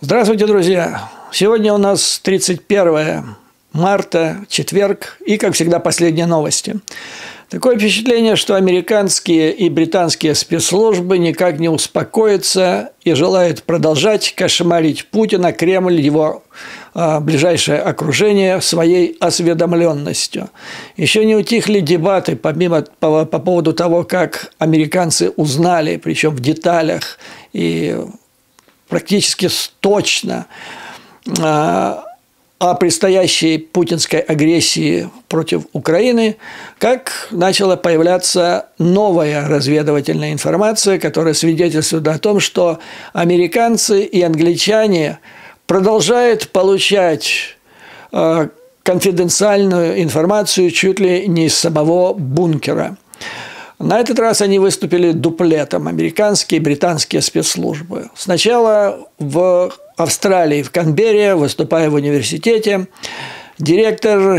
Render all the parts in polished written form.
Здравствуйте, друзья! Сегодня у нас 31 марта, четверг, и, как всегда, последние новости. Такое впечатление, что американские и британские спецслужбы никак не успокоятся и желают продолжать кошмарить Путина, Кремль, его ближайшее окружение своей осведомленностью. Еще не утихли дебаты по поводу того, как американцы узнали, причем в деталях и практически точно, о предстоящей путинской агрессии против Украины, как начала появляться новая разведывательная информация, которая свидетельствует о том, что американцы и англичане продолжают получать конфиденциальную информацию чуть ли не из самого бункера. На этот раз они выступили дуплетом, американские и британские спецслужбы. Сначала в Австралии, в Канберре, выступая в университете, директор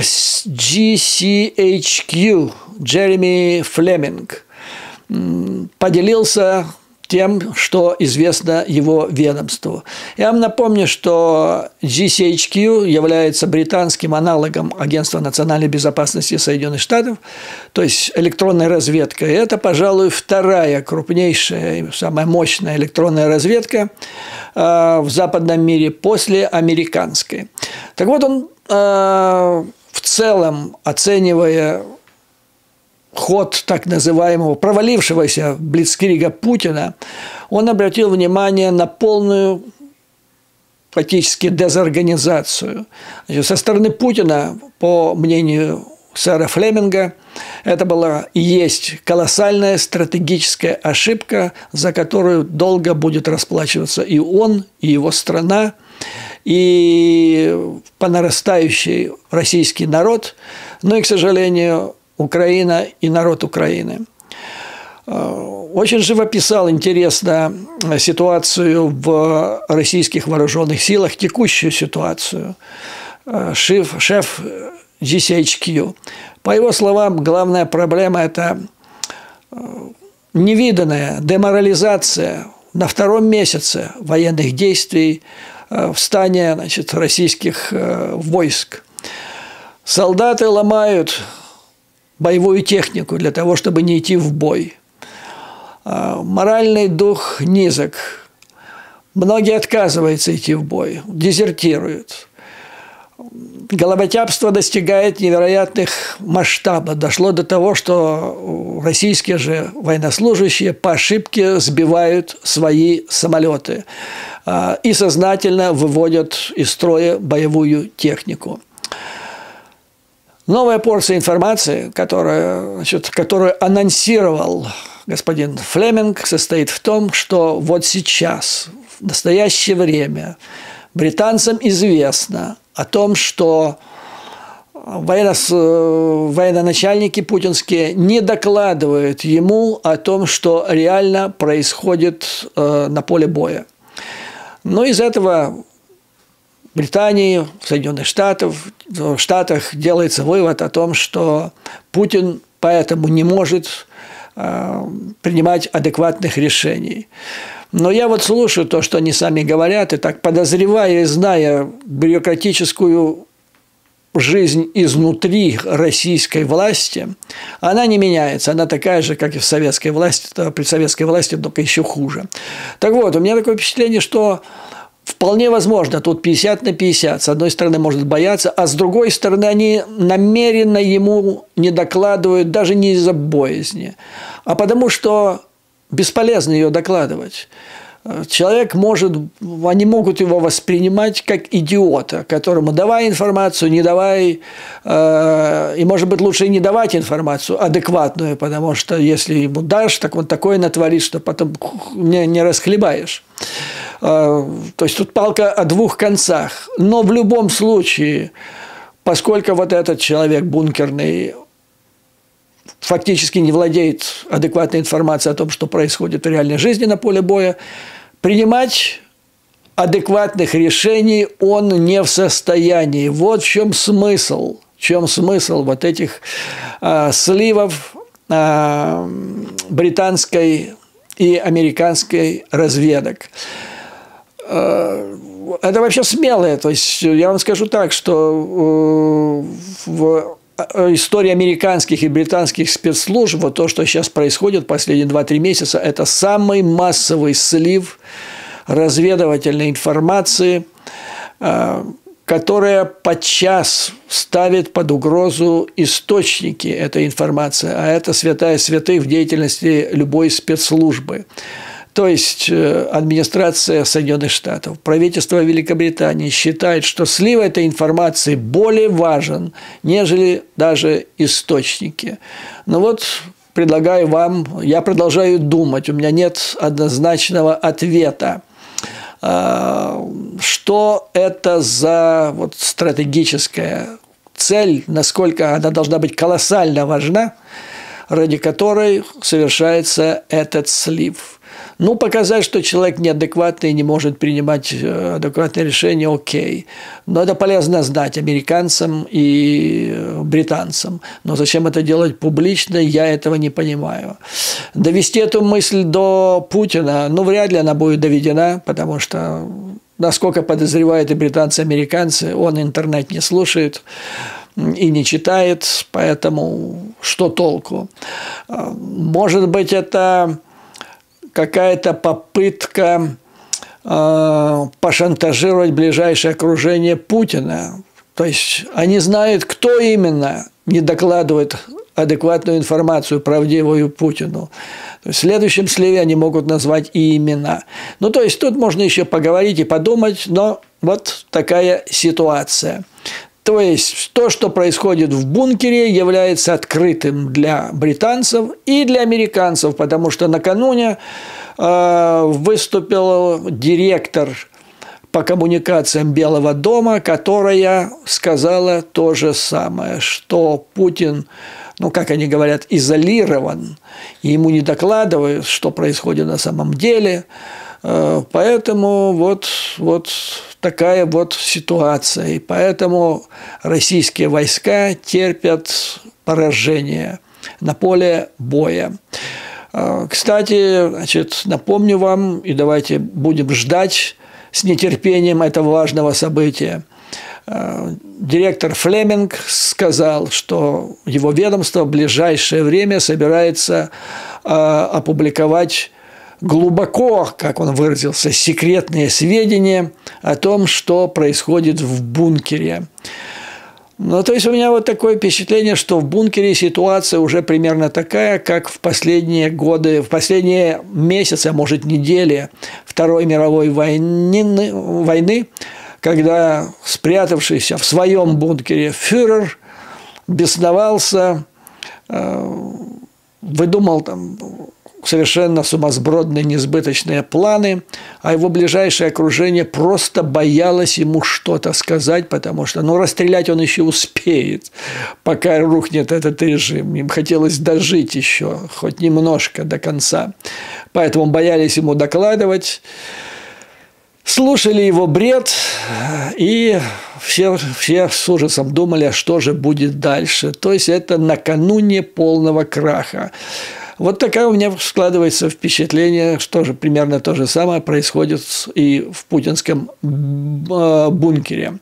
GCHQ Джереми Флеминг поделился тем, что известно его ведомству. Я вам напомню, что GCHQ является британским аналогом Агентства национальной безопасности Соединенных Штатов, то есть электронная разведка. И это, пожалуй, вторая крупнейшая, самая мощная электронная разведка в западном мире после американской. Так вот, он в целом, оценивая ход так называемого провалившегося блицкрига Путина, он обратил внимание на полную фактически дезорганизацию. Значит, со стороны Путина, по мнению сэра Флеминга, это была и есть колоссальная стратегическая ошибка, за которую долго будет расплачиваться и он, и его страна, и по нарастающей российский народ, но и, к сожалению, Украина и народ Украины. Очень живописал интересно ситуацию в российских вооруженных силах, текущую ситуацию, шеф GCHQ. По его словам, главная проблема – это невиданная деморализация на втором месяце военных действий в стане, значит, российских войск. Солдаты ломают боевую технику для того, чтобы не идти в бой. Моральный дух низок. Многие отказываются идти в бой, дезертируют. Головотяпство достигает невероятных масштабов. Дошло до того, что российские же военнослужащие по ошибке сбивают свои самолеты и сознательно выводят из строя боевую технику. Новая порция информации, которую анонсировал господин Флеминг, состоит в том, что вот сейчас, в настоящее время, британцам известно о том, что военачальники путинские не докладывают ему о том, что реально происходит на поле боя. Но из этого в Британии, в Соединенных Штатах делается вывод о том, что Путин поэтому не может принимать адекватных решений. Но я вот слушаю то, что они сами говорят, и так подозревая и зная бюрократическую жизнь изнутри российской власти, она не меняется. Она такая же, как и в советской власти, при советской власти, только еще хуже. Так вот, у меня такое впечатление, что вполне возможно, тут 50 на 50. С одной стороны, может бояться, а с другой стороны, они намеренно ему не докладывают, даже не из-за боязни, а потому что бесполезно ее докладывать. Человек они могут его воспринимать как идиота, которому давай информацию, не давай, и, может быть, лучше и не давать информацию адекватную, потому что если ему дашь, так он такое натворит, что потом не расхлебаешь. То есть тут палка о двух концах. Но в любом случае, поскольку вот этот человек бункерный фактически не владеет адекватной информацией о том, что происходит в реальной жизни на поле боя, принимать адекватных решений он не в состоянии. Вот в чем смысл. В чем смысл вот этих сливов британской и американской разведок. это вообще смелое. То есть я вам скажу так, что в истории американских и британских спецслужб, вот то, что сейчас происходит последние 2-3 месяца, это самый массовый слив разведывательной информации, которая подчас ставит под угрозу источники этой информации, а это святая святых в деятельности любой спецслужбы. То есть администрация Соединенных Штатов, правительство Великобритании считает, что слив этой информации более важен, нежели даже источники. Ну вот, предлагаю вам, я продолжаю думать, у меня нет однозначного ответа. Что это за вот стратегическая цель, насколько она должна быть колоссально важна, ради которой совершается этот слив. Ну, показать, что человек неадекватный и не может принимать адекватные решения, окей. Но это полезно знать американцам и британцам. Но зачем это делать публично, я этого не понимаю. Довести эту мысль до Путина, ну, вряд ли она будет доведена, потому что, насколько подозревают и британцы, и американцы, он интернет не слушает и не читает, поэтому что толку? Может быть, это какая-то попытка пошантажировать ближайшее окружение Путина. То есть они знают, кто именно не докладывает адекватную информацию, правдивую Путину. То есть в следующем сливе они могут назвать и имена. Ну, то есть тут можно еще поговорить и подумать, но вот такая ситуация. То есть то, что происходит в бункере, является открытым для британцев и для американцев, потому что накануне выступил директор по коммуникациям Белого дома, которая сказала то же самое, что Путин, ну, как они говорят, изолирован, и ему не докладывают, что происходит на самом деле. Поэтому вот такая вот ситуация. И поэтому российские войска терпят поражение на поле боя. Кстати, значит, напомню вам, и давайте будем ждать с нетерпением этого важного события. Директор Флеминг сказал, что его ведомство в ближайшее время собирается опубликовать глубоко, как он выразился, секретные сведения о том, что происходит в бункере. Ну, то есть у меня вот такое впечатление, что в бункере ситуация уже примерно такая, как в последние годы, в последние месяцы, а может недели Второй мировой войны, когда спрятавшийся в своем бункере фюрер бесновался, выдумал там совершенно сумасбродные, несбыточные планы, а его ближайшее окружение просто боялось ему что-то сказать, потому что, ну, расстрелять он еще успеет, пока рухнет этот режим. Им хотелось дожить еще хоть немножко до конца. Поэтому боялись ему докладывать, слушали его бред, и все с ужасом думали, а что же будет дальше. То есть это накануне полного краха. Вот такое у меня складывается впечатление, что же примерно то же самое происходит и в путинском бункере.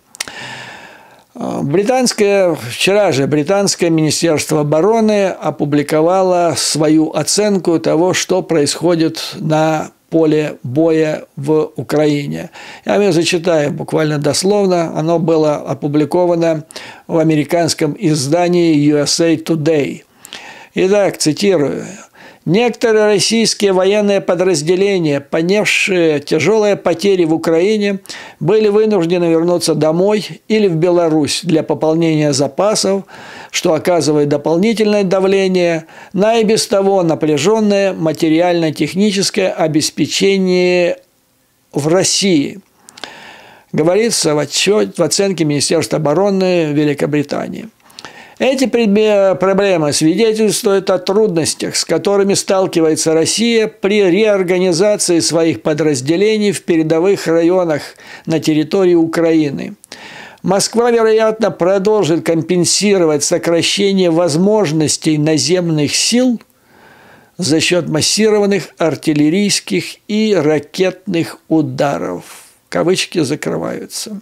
Вчера же британское министерство обороны опубликовало свою оценку того, что происходит на поле боя в Украине. Я вам зачитаю буквально дословно. Оно было опубликовано в американском издании USA Today. Итак, цитирую. «Некоторые российские военные подразделения, понесшие тяжелые потери в Украине, были вынуждены вернуться домой или в Беларусь для пополнения запасов, что оказывает дополнительное давление на и без того напряженное материально-техническое обеспечение в России», говорится в оценке Министерства обороны Великобритании. Эти проблемы свидетельствуют о трудностях, с которыми сталкивается Россия при реорганизации своих подразделений в передовых районах на территории Украины. Москва, вероятно, продолжит компенсировать сокращение возможностей наземных сил за счет массированных артиллерийских и ракетных ударов. кавычки закрываются.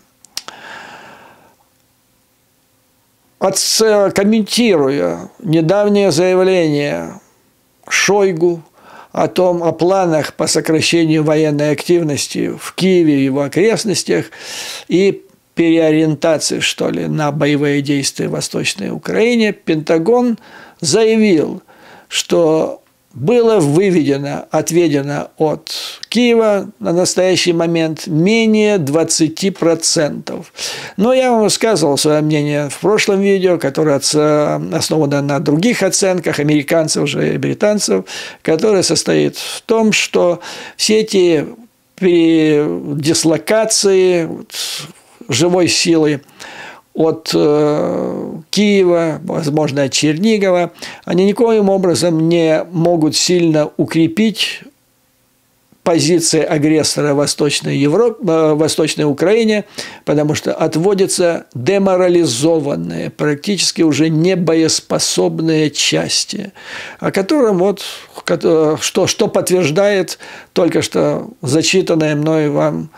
Комментируя недавнее заявление Шойгу о планах по сокращению военной активности в Киеве и его окрестностях и переориентации, что ли, на боевые действия в Восточной Украине, Пентагон заявил, что было отведено от Киева на настоящий момент менее 20%. Но я вам высказывал свое мнение в прошлом видео, которое основано на других оценках американцев же и британцев, которое состоит в том, что все эти дислокации живой силы от Киева, возможно, от Чернигова, они никоим образом не могут сильно укрепить позиции агрессора в Восточной Украине, потому что отводятся деморализованные, практически уже не боеспособные части, о котором что подтверждает только что зачитанное мной вам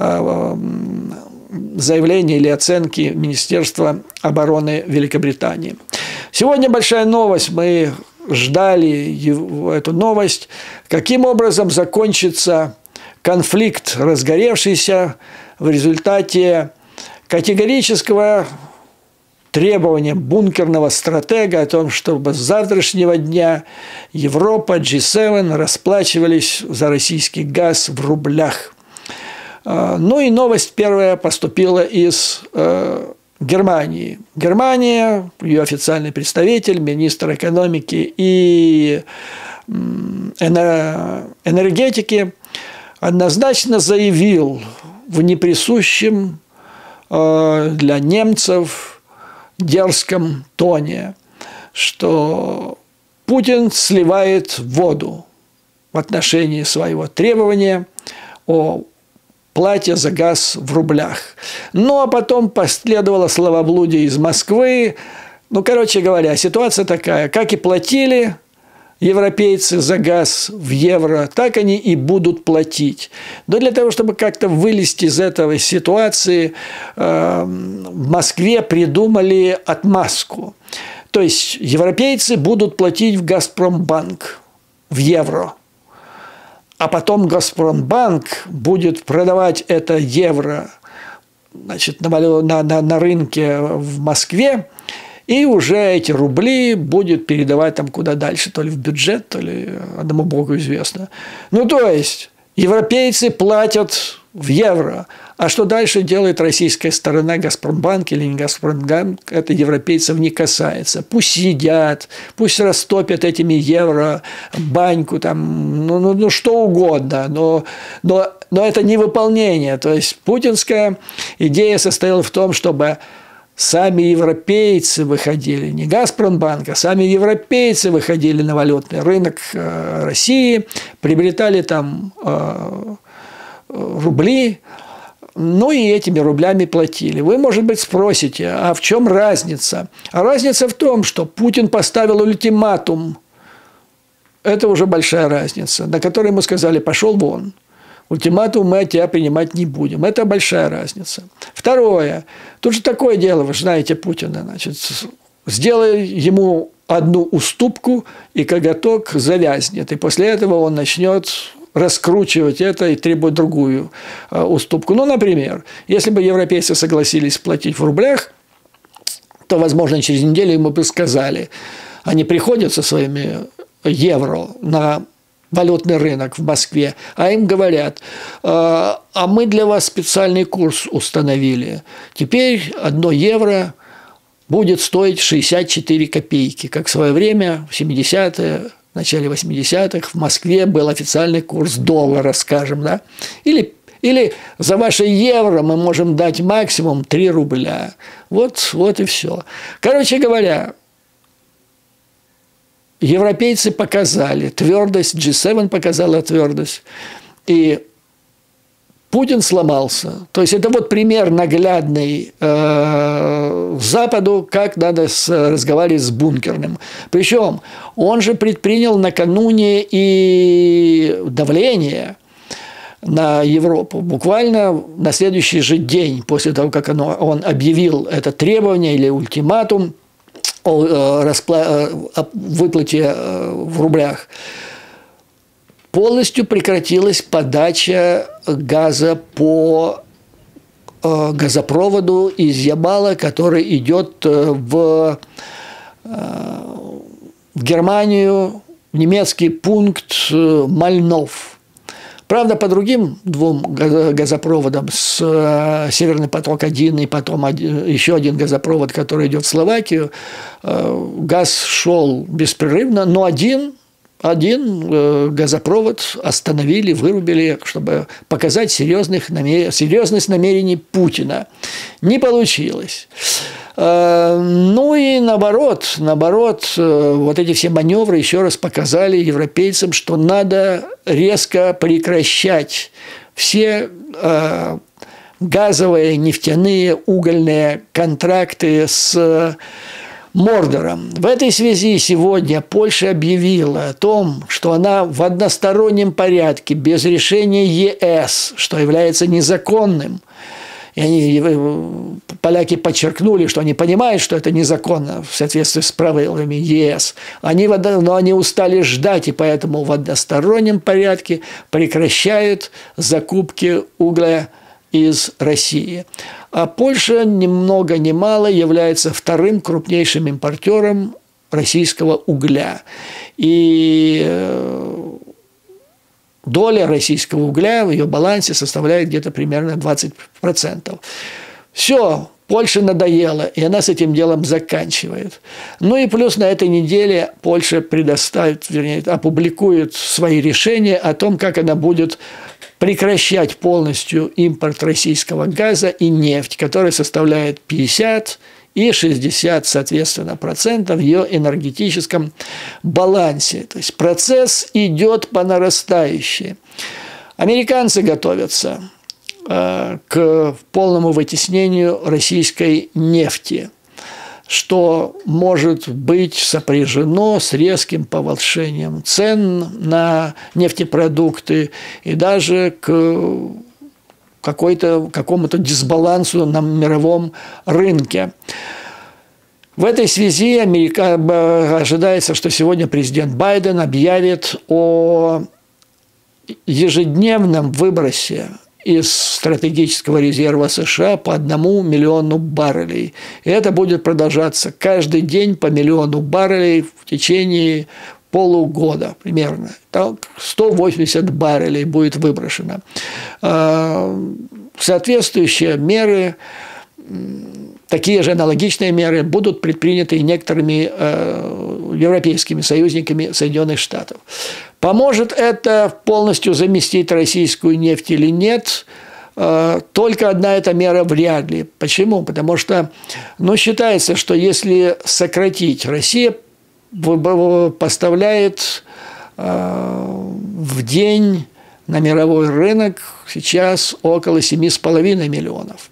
заявление или оценки Министерства обороны Великобритании. Сегодня большая новость. Мы ждали эту новость. Каким образом закончится конфликт, разгоревшийся в результате категорического требования бункерного стратега о том, чтобы с завтрашнего дня Европа, G7 расплачивались за российский газ в рублях. Ну и новость первая поступила из Германии. Германия, ее официальный представитель, министр экономики и энергетики однозначно заявил в неприсущем для немцев дерзком тоне, что Путин сливает воду в отношении своего требования о плате за газ в рублях. Ну, а потом последовало словоблудие из Москвы. Ну, короче говоря, ситуация такая. Как и платили европейцы за газ в евро, так они и будут платить. Но для того, чтобы как-то вылезти из этой ситуации, в Москве придумали отмазку. То есть, европейцы будут платить в «Газпромбанк» в евро. А потом «Газпромбанк» будет продавать это евро, значит, на рынке в Москве, и уже эти рубли будет передавать там куда дальше, то ли в бюджет, то ли одному богу известно. Ну, то есть, европейцы платят в евро. А что дальше делает российская сторона, «Газпромбанк» или не «Газпромбанк», это европейцев не касается. Пусть сидят, пусть растопят этими евро баньку, там, ну что угодно, но это не выполнение. То есть, путинская идея состояла в том, чтобы сами европейцы выходили, не «Газпромбанк», а сами европейцы выходили на валютный рынок России, приобретали там рубли, ну и этими рублями платили. Вы, может быть, спросите, а в чем разница? А разница в том, что Путин поставил ультиматум. Это уже большая разница, на которой мы сказали: пошел вон. Ультиматум мы от тебя принимать не будем. Это большая разница. Второе. Тут же такое дело, вы же знаете Путина. Значит, сделай ему одну уступку, и коготок завязнет. И после этого он начнет раскручивать это и требовать другую уступку. Ну, например, если бы европейцы согласились платить в рублях, то, возможно, через неделю ему бы сказали, они приходят со своими евро на валютный рынок в Москве, а им говорят: а мы для вас специальный курс установили. Теперь 1 евро будет стоить 64 копейки, как в свое время в 70-е, в начале 80-х в Москве был официальный курс доллара, скажем, да? Или за ваши евро мы можем дать максимум 3 рубля. Вот и все. Короче говоря, европейцы показали твердость, G7 показала твердость, и Путин сломался. То есть, это вот пример наглядный Западу, как надо разговаривать с бункерным. Причем он же предпринял накануне и давление на Европу. Буквально на следующий же день после того, как он объявил это требование или ультиматум о выплате в рублях, полностью прекратилась подача газа по газопроводу из Ямала, который идет в Германию, в немецкий пункт Мальнов. Правда, по другим двум газопроводам, с Северный поток-1 и потом еще один газопровод, который идет в Словакию, газ шел беспрерывно, но один газопровод остановили, вырубили, чтобы показать серьезность намерений Путина. Не получилось. Ну и наоборот, вот эти все маневры еще раз показали европейцам, что надо резко прекращать все газовые, нефтяные, угольные контракты с Мордором. В этой связи сегодня Польша объявила о том, что она в одностороннем порядке, без решения ЕС, что является незаконным. И поляки подчеркнули, что они понимают, что это незаконно в соответствии с правилами ЕС. Но они устали ждать, и поэтому в одностороннем порядке прекращают закупки угля из России. А Польша ни много ни мало является вторым крупнейшим импортером российского угля. И доля российского угля в ее балансе составляет где-то примерно 20%. Все, Польше надоело, и она с этим делом заканчивает. Ну и плюс на этой неделе Польша опубликует свои решения о том, как она будет прекращать полностью импорт российского газа и нефти, который составляет 50 и 60, соответственно, процентов в ее энергетическом балансе. То есть процесс идет по нарастающей. Американцы готовятся к полному вытеснению российской нефти, что может быть сопряжено с резким повышением цен на нефтепродукты и даже к какому-то дисбалансу на мировом рынке. В этой связи ожидается, что сегодня президент Байден объявит о ежедневном выбросе из стратегического резерва США по 1 миллиону баррелей. И это будет продолжаться каждый день по 1 миллиону баррелей в течение полугода примерно. Так, 180 баррелей будет выброшено. Соответствующие меры, такие же аналогичные меры будут предприняты и некоторыми европейскими союзниками Соединенных Штатов. Поможет это полностью заместить российскую нефть или нет? Только одна эта мера вряд ли. Почему? Потому что считается, что если сократить, Россия поставляет в день на мировой рынок сейчас около 7,5 миллионов.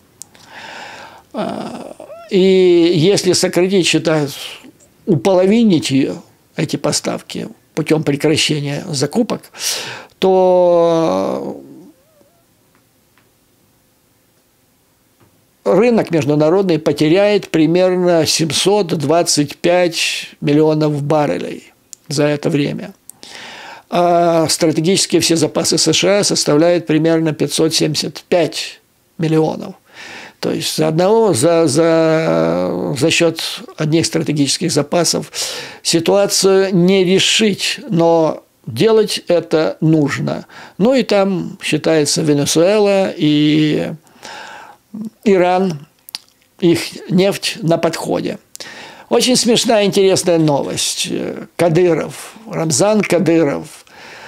И если сократить, считают, уполовинить эти поставки путем прекращения закупок, то рынок международный потеряет примерно 725 миллионов баррелей за это время. А стратегические все запасы США составляют примерно 575 миллионов. То есть за счет одних стратегических запасов ситуацию не решить, но делать это нужно. Ну и там считается Венесуэла и Иран, их нефть на подходе. Очень смешная, интересная новость. Кадыров, Рамзан Кадыров,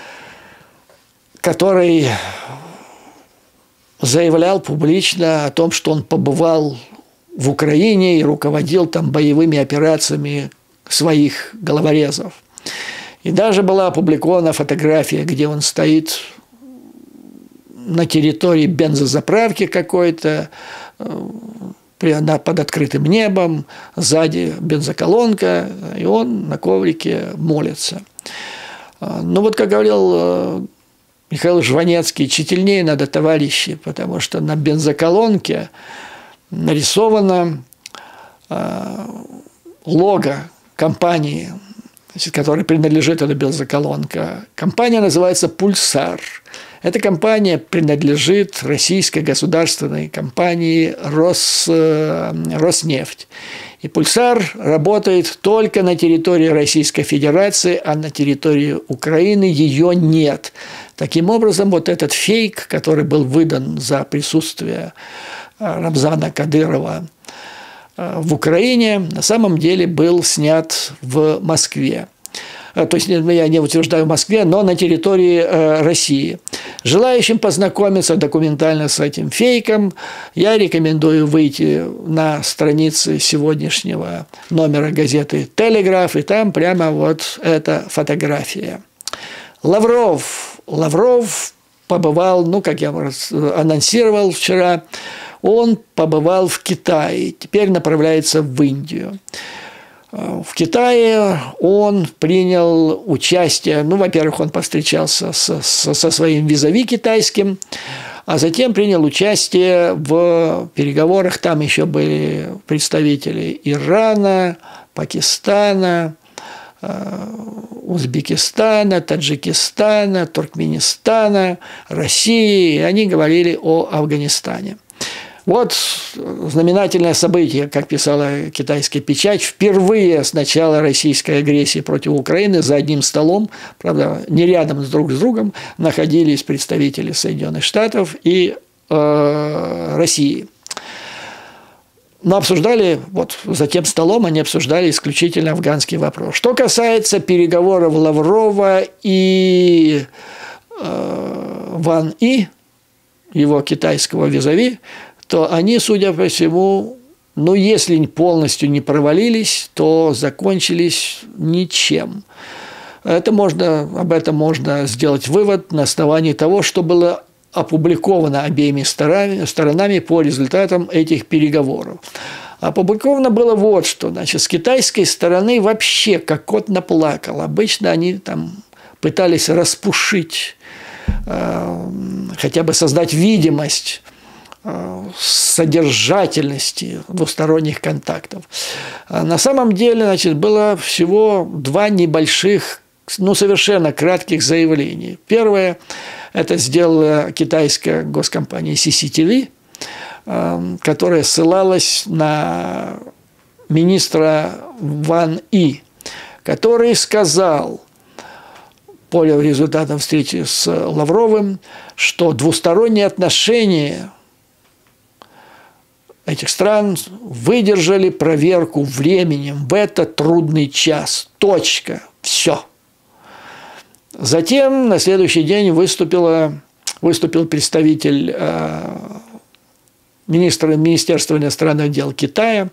который заявлял публично о том, что он побывал в Украине и руководил там боевыми операциями своих головорезов. И даже была опубликована фотография, где он стоит на территории бензозаправки какой-то, под открытым небом, сзади бензоколонка, и он на коврике молится. Ну вот, как говорил Михаил Жванецкий: «Тщательнее надо, товарищи, потому что на бензоколонке нарисовано лого компании, значит, которой принадлежит эта бензоколонка. Компания называется «Пульсар». Эта компания принадлежит российской государственной компании «Роснефть». И «Пульсар» работает только на территории Российской Федерации, а на территории Украины ее нет. Таким образом, вот этот фейк, который был выдан за присутствие Рамзана Кадырова в Украине, на самом деле был снят в Москве. То есть, я не утверждаю в Москве, но на территории России. Желающим познакомиться документально с этим фейком, я рекомендую выйти на страницы сегодняшнего номера газеты «Телеграф», и там прямо вот эта фотография. Лавров побывал, ну, как я анонсировал вчера, он побывал в Китае, теперь направляется в Индию. В Китае он принял участие, ну, во-первых, он повстречался со своим визави китайским, а затем принял участие в переговорах, там еще были представители Ирана, Пакистана, Узбекистана, Таджикистана, Туркменистана, России, и они говорили о Афганистане. Вот знаменательное событие, как писала китайская печать, впервые с начала российской агрессии против Украины за одним столом, правда, не рядом друг с другом, находились представители Соединенных Штатов и России. Но обсуждали, вот за тем столом они обсуждали исключительно афганский вопрос. Что касается переговоров Лаврова и Ван И, его китайского визави, то они, судя по всему, ну, если полностью не провалились, то закончились ничем. Об этом можно сделать вывод на основании того, что было опубликовано обеими сторонами по результатам этих переговоров. Опубликовано было вот что. Значит, с китайской стороны вообще как кот наплакал. Обычно они там пытались распушить, хотя бы создать видимость содержательности двусторонних контактов. А на самом деле, значит, было всего два небольших, ну, совершенно кратких заявления. Первое – это сделала китайская госкомпания CCTV, которая ссылалась на министра Ван И, который сказал по результатам встречи с Лавровым, что двусторонние отношения этих стран выдержали проверку временем в этот трудный час. Точка. Все. Затем на следующий день выступил представитель Министерства иностранных дел Китая.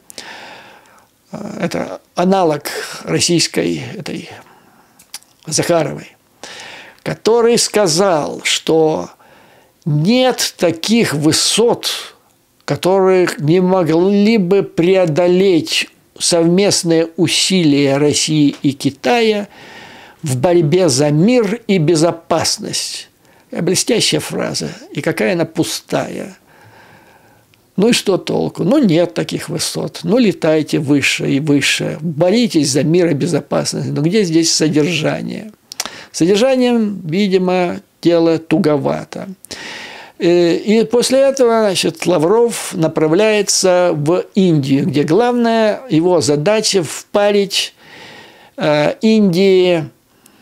Это аналог российской этой Захаровой, который сказал, что нет таких высот, которых не могли бы преодолеть совместные усилия России и Китая в борьбе за мир и безопасность. Блестящая фраза. И какая она пустая. Ну и что толку? Ну нет таких высот. Ну летайте выше и выше. Боритесь за мир и безопасность. Но где здесь содержание? Содержанием, видимо, дело туговато. И после этого, значит, Лавров направляется в Индию, где главная его задача впарить Индии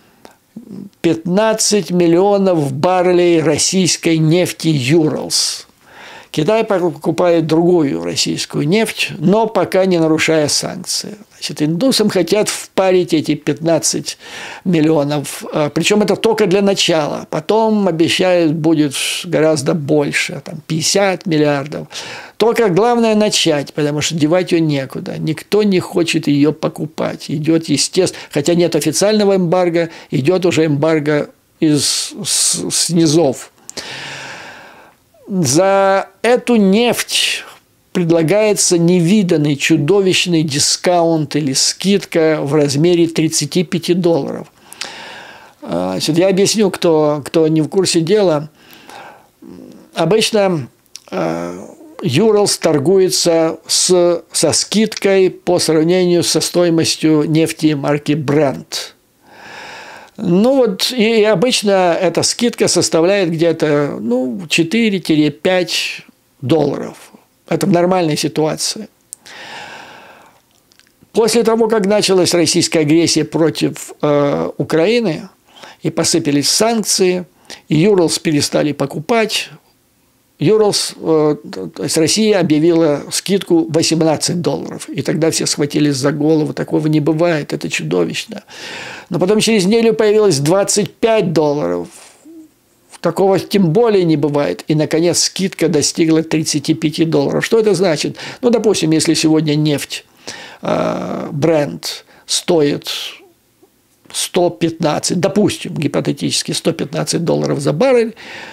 15 миллионов баррелей российской нефти «Юралс». Китай покупает другую российскую нефть, но пока не нарушая санкции. Значит, индусам хотят впарить эти 15 миллионов, причем это только для начала. Потом обещают, будет гораздо больше, там 50 миллиардов. Только главное начать, потому что девать ее некуда. Никто не хочет ее покупать. Идет, естественно, хотя нет официального эмбарго, идет уже эмбарго с низов. За эту нефть предлагается невиданный чудовищный дискаунт или скидка в размере $35. Я объясню, кто не в курсе дела. Обычно Юралс торгуется со скидкой по сравнению со стоимостью нефти марки Brent. Ну вот, и обычно эта скидка составляет где-то 4-5 долларов. Это в нормальной ситуации. После того, как началась российская агрессия против Украины и посыпались санкции, Юралс перестали покупать, Юралс, то есть Россия объявила скидку 18 долларов. И тогда все схватились за голову. Такого не бывает, это чудовищно. Но потом через неделю появилось 25 долларов. Такого тем более не бывает. И, наконец, скидка достигла 35 долларов. Что это значит? Ну, допустим, если сегодня нефть Brent стоит 115, допустим, гипотетически 115 долларов за баррель,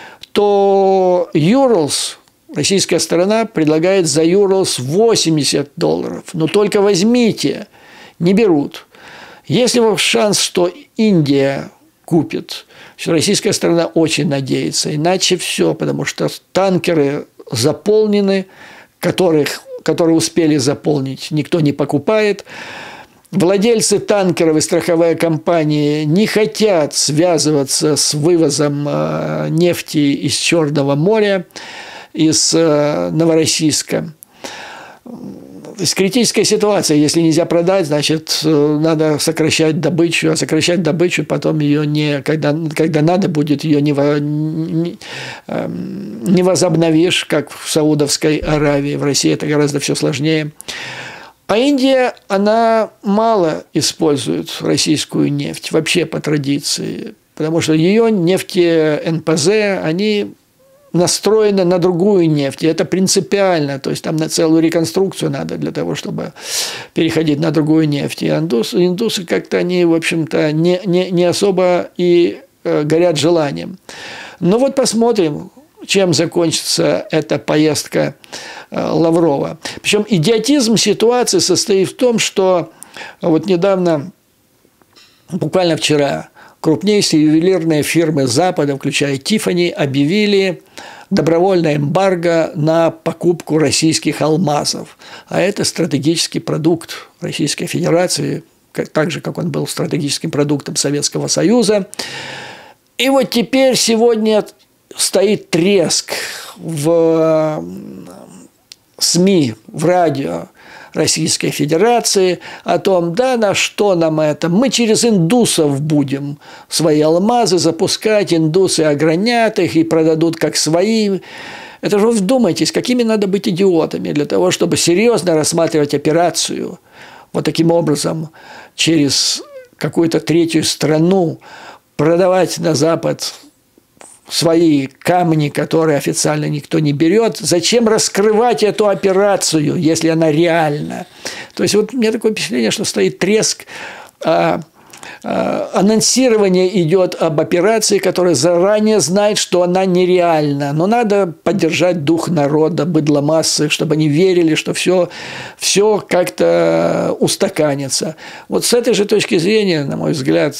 то Юралс, российская сторона, предлагает за Юралс 80 долларов. Но только возьмите, не берут. Если шанс, что Индия купит, российская сторона очень надеется. Иначе все, потому что танкеры заполнены, которые успели заполнить, никто не покупает. Владельцы танкеров и страховые компании не хотят связываться с вывозом нефти из Черного моря, из Новороссийска. То есть критическая ситуация. Если нельзя продать, значит, надо сокращать добычу, а сокращать добычу потом ее когда надо будет, ее не возобновишь, как в Саудовской Аравии. В России это гораздо все сложнее. А Индия, она мало использует российскую нефть, вообще по традиции, потому что ее нефти НПЗ, они настроены на другую нефть, и это принципиально, то есть там на целую реконструкцию надо для того, чтобы переходить на другую нефть. И индусы как-то, они, в общем-то, не особо и горят желанием. Но вот посмотрим, чем закончится эта поездка Лаврова. Причем идиотизм ситуации состоит в том, что вот недавно, буквально вчера, крупнейшие ювелирные фирмы Запада, включая Тиффани, объявили добровольное эмбарго на покупку российских алмазов. А это стратегический продукт Российской Федерации, так же, как он был стратегическим продуктом Советского Союза. И вот теперь сегодня стоит треск в СМИ, в радио Российской Федерации о том, да, на что нам это, мы через индусов будем свои алмазы запускать, индусы огранят их и продадут как свои. Это же вы вдумайтесь, какими надо быть идиотами для того, чтобы серьезно рассматривать операцию вот таким образом через какую-то третью страну, продавать на Запад свои камни, которые официально никто не берет. Зачем раскрывать эту операцию, если она реальна? То есть вот у меня такое впечатление, что стоит треск. Анонсирование идет об операции, которая заранее знает, что она нереальна. Но надо поддержать дух народа, быдломассы, чтобы они верили, что все как-то устаканится. Вот с этой же точки зрения, на мой взгляд,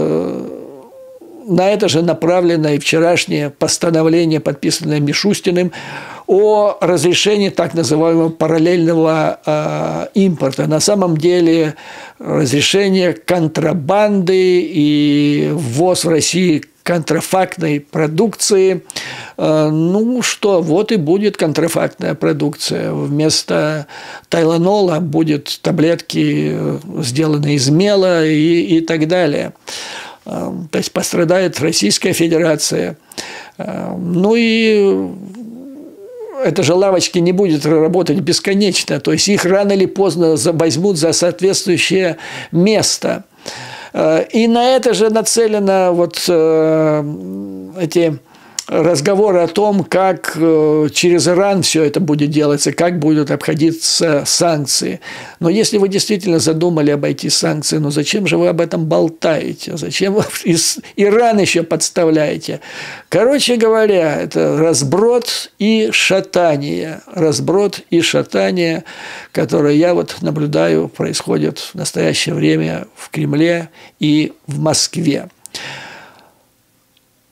на это же направлено и вчерашнее постановление, подписанное Мишустиным, о разрешении так называемого параллельного импорта. На самом деле разрешение контрабанды и ввоз в Россию контрафактной продукции. Ну что, вот и будет контрафактная продукция. Вместо тайланола будет таблетки, сделанные из мела и так далее. То есть пострадает Российская Федерация. Ну и это же лавочки не будет работать бесконечно. То есть их рано или поздно возьмут за соответствующее место. И на это же нацелено вот эти разговоры о том, как через Иран все это будет делаться, как будут обходиться санкции. Но если вы действительно задумали обойти санкции, ну зачем же вы об этом болтаете? Зачем вы Иран еще подставляете? Короче говоря, это разброд и шатание. Разброд и шатание, которое я вот наблюдаю, происходит в настоящее время в Кремле и в Москве.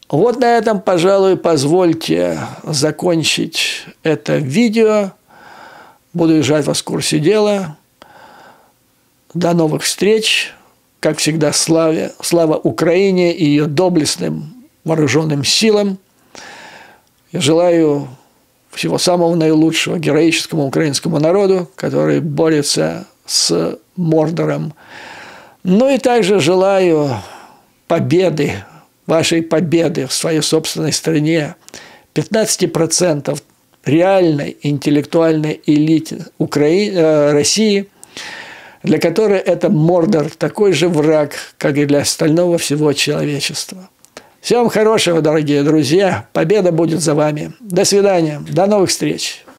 Вот на этом, пожалуй, позвольте закончить это видео. Буду держать вас в курсе дела. До новых встреч. Как всегда, слава Украине и ее доблестным вооруженным силам. Я желаю всего самого наилучшего героическому украинскому народу, который борется с Мордором. Ну и также желаю победы, вашей победы в своей собственной стране. 15% реальной интеллектуальной элиты России, для которой это Мордор такой же враг, как и для остального всего человечества. Всем хорошего, дорогие друзья. Победа будет за вами. До свидания. До новых встреч.